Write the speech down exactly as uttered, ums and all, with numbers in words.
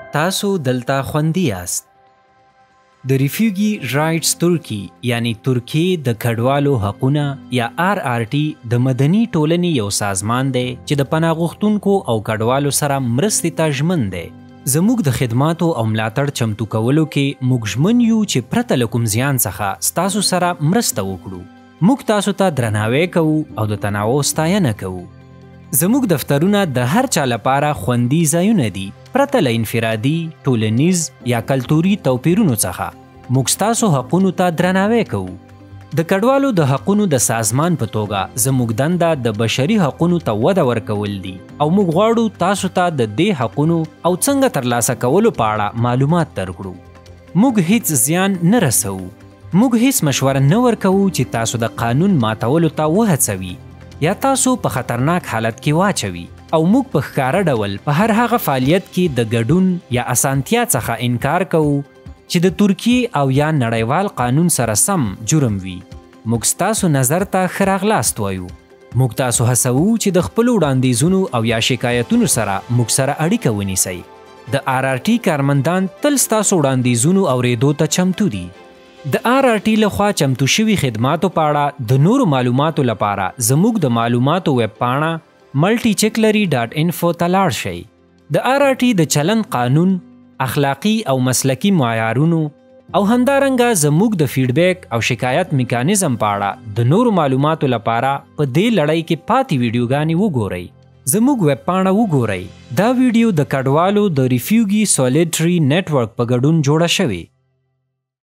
تاسو دلته خوندي یاست. د ریفیوجی رایټس ترکی یعنی ترکیې د کډوالو حقونه یا آر آر ټي د مدني ټولنې یو سازمان دی چې د پناه غوښتونکو او کډوالو سره مرستې ته ژمن دی. زموږ د خدماتو او ملاتړ چمتو کولو کې موږ ژمن یو چې پرته له کوم زیان څخه ستاسو سره مرسته وکړو. موږ تاسو ته درناوی کوو او د تنوع ستاینه کوو. زموږ دفترونه د هر چا لپاره خوندي ځایونه دي پرته له انفرادي، ټولنیز یا کلتوري توپیرونو څخه. موږ ستاسو حقونو ته درناوی کوو. د کډوالو د حقونو د سازمان په توګه زموږ دنده د بشري حقونو ته وده ورکول دي او موږ غواړو تاسو ته د دې حقونو او څنګه ترلاسه کولو په اړه معلومات درکړو. موږ هیڅ زیان نه رسوو. موږ هیڅ مشوره نه ورکوو چې تاسو د قانون ماتولو ته وهڅوي یا تاسو په خطرناک حالت کې واچوي او موږ په ښکاره ډول په هر هغه فعالیت کې د ګډون یا اسانتیا څخه انکار کوو چې د ترکیې او یا نړیوال قانون سره سم جرم وي. موږ ستاسو نظر ته ښه راغلاست وایو. موږ تاسو هڅوو چې د خپلو وړاندیزونو او یا شکایتونو سره موږ سره اړیکه ونیسئ. د آر آر ټي کارمندان تل ستاسو وړاندیزونو اورېدو ته چمتو دي. د آر آر ټي لخوا چمتو شوي خدماتو په اړه د نورو معلوماتو لپاره زموږ د معلوماتو ویب پاڼه ملټي چیکلري ډاټ انفو ته لاړ شئ. د آر آر ټي د چلند قانون، اخلاقی او مسلکی معیارونو او همدارنګه زموږ د فیډبیک او شکایت میکانیزم په اړه د نورو معلوماتو لپاره په دې لړۍ کې پاتې ویډیوګانې وګورئ. زموږ ویب پاڼه وګورئ. دا ویډیو د کډوالو د ریفیوجی سولیډري نیټورک په ګډون جوړه شوې.